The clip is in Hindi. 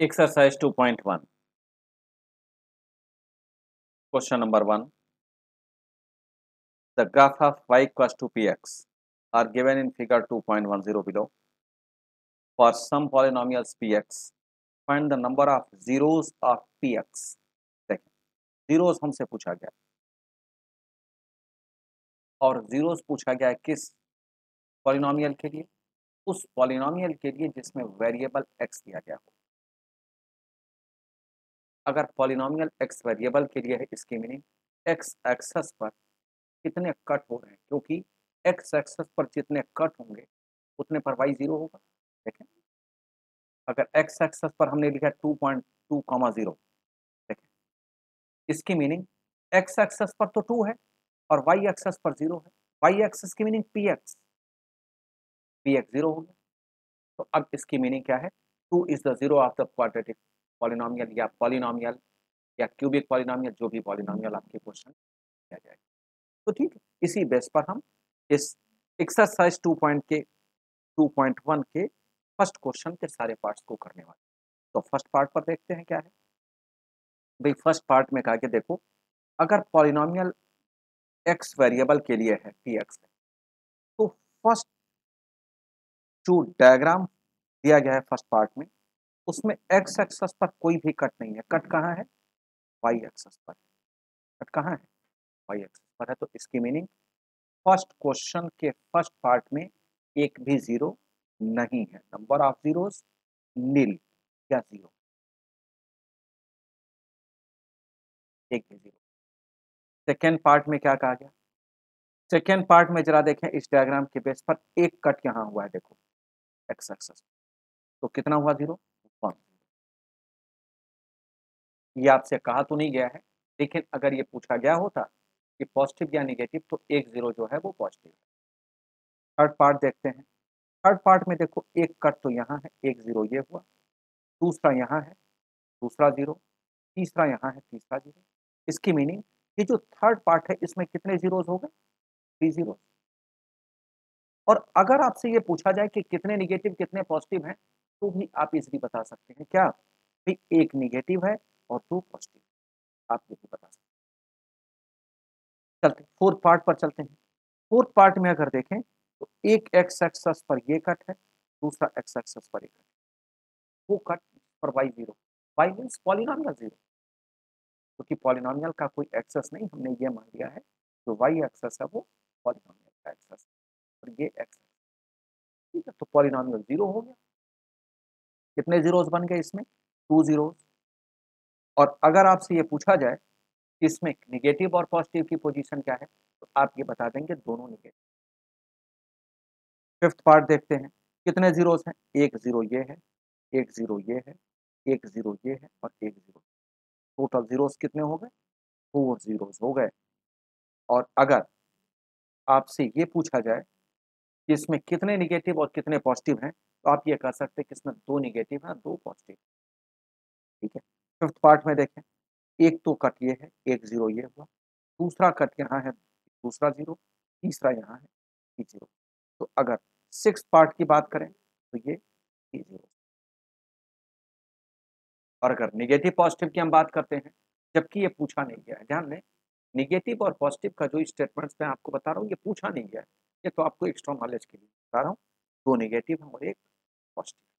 Exercise 2.1. Question number 1. The graph of y equals to px are given in figure 2.10 below. For some polynomials px, find the number of zeros of px. देखिए, zeros हमसे पूछा गया और zeros पूछा गया है किस पॉलिनोमियल के लिए? उस पॉलिनोमियल के लिए जिसमें वेरिएबल x दिया गया हो। अगर पॉलिनोमियल x वेरिएबल के लिए है, इसकी मीनिंग x एक्सेस पर कितने कट हो रहे हैं, क्योंकि x एक्सेस पर जितने कट होंगे उतने पर y 0 होगा। देखें, अगर x एक्सेस पर हमने लिखा 2.2, देखें, इसकी मीनिंग x एक्सेस पर तो 2 है और y एक्सेस पर 0 है। y एक्सेस की मीनिंग px 0 हो गया। तो अब इसकी मीनिंग क्या है? 2 is the zero of the quadratic polynomial या पॉलिनोमियल या क्यूबिक पॉलिनोमियल, जो भी पॉलिनोमियल आपके क्वेश्चन किया जाएगा। तो ठीक है, इसी बेस पर हम इस एक्सरसाइज 2.1 के फर्स्ट क्वेश्चन के सारे पार्ट्स को करने वाले। तो फर्स्ट पार्ट पर देखते हैं क्या है। भाई फर्स्ट पार्ट में कहा कि देखो, अगर पॉलिनोमियल x वेरिएबल के लिए है px है, तो फर्स्ट जो डायग्राम दिया गया है फर्स्ट पार्ट में, उसमें x एक्सेस पर कोई भी कट नहीं है। कट कहाँ है? y एक्सेस पर। कट कहाँ है? y एक्सेस पर है। तो इसकी मीनिंग फर्स्ट क्वेश्चन के फर्स्ट पार्ट में एक भी जीरो नहीं है। नंबर ऑफ जीरोस नील या जीरो, एक भी जीरो। सेकेंड पार्ट में क्या कहा गया? सेकेंड पार्ट में जरा देखें, इस डायग्राम के बेस पर एक कट यहां हुआ है, देखो एक्स एक्सेस, तो कितना हुआ? Zero, one. ये आपसे कहा तो नहीं गया है, लेकिन अगर ये पूछा गया होता कि पॉजिटिव या निगेटिव, तो एक जीरो जो है वो पॉजिटिव है। थर्ड पार्ट देखते हैं। थर्ड पार्ट में देखो, एक कट तो यहाँ है, एक जीरो ये हुआ, दूसरा यहाँ है, दूसरा जीरो, तीसरा यहाँ है, तीसरा जीरो। इसकी मीनिंग ये जो थर्ड पार्ट है, इसमें कितने जीरोस हो गए? 3 जीरो। और अगर आपसे ये पूछा जाए कि कितने निगेटिव कितने पॉजिटिव हैं, तो भी आप इजीली बता सकते हैं। क्या भाई? एक निगेटिव है और 2 पॉजिटिव, आप ये भी बता सकते हैं। चलते फोर्थ पार्ट पर चलते हैं। फोर्थ पार्ट में अगर देखें तो एक एक्स एक्सेस पर ये कट है, दूसरा एक्स एक्सेस पर एक कट, वो कट पर Y zero. Y means polynomial zero, क्योंकि पॉलिनोमियल का कोई एक्सेस नहीं, हमने ये मान लिया है जो वाई एक्सेस है वो पॉलिनोमियल का एक्सेस है और ये एक्सेस। ठीक है, तो पॉलिनोमियल जीरो हो गया। कितने जीरोस बन गए इसमें? 2 जीरोस। और अगर आपसे ये पूछा जाए इसमें निगेटिव और पॉजिटिव की पोजीशन क्या है, तो आप ये बता देंगे दोनों निगेटिव। फिफ्थ पार्ट देखते हैं, कितने जीरोस हैं? एक जीरो ये है, एक जीरो ये है, एक जीरो ये है और एक जीरो। टोटल जीरोस कितने हो गए? 4 जीरोस हो गए। और अगर आपसे ये पूछा जाए कि इसमें कितने निगेटिव और कितने पॉजिटिव हैं, तो आप ये कह सकते हैं कि इसमें 2 निगेटिव हैं, 2 पॉजिटिव। ठीक है, फिफ्थ पार्ट में देखें, एक तो कट ये है, एक जीरो ये हुआ, दूसरा कट यहाँ है, दूसरा जीरो, तीसरा यहाँ है, ये जीरो। तो अगर सिक्स पार्ट की बात करें तो ये जीरो। और अगर निगेटिव पॉजिटिव की हम बात करते हैं, जबकि ये पूछा नहीं गया है, ध्यान दें, निगेटिव और पॉजिटिव का जो स्टेटमेंट्स मैं आपको बता रहा हूँ, ये पूछा नहीं गया है, ये तो आपको एक्स्ट्रा नॉलेज के लिए बता रहा हूँ। 2 निगेटिव और 1 पॉजिटिव।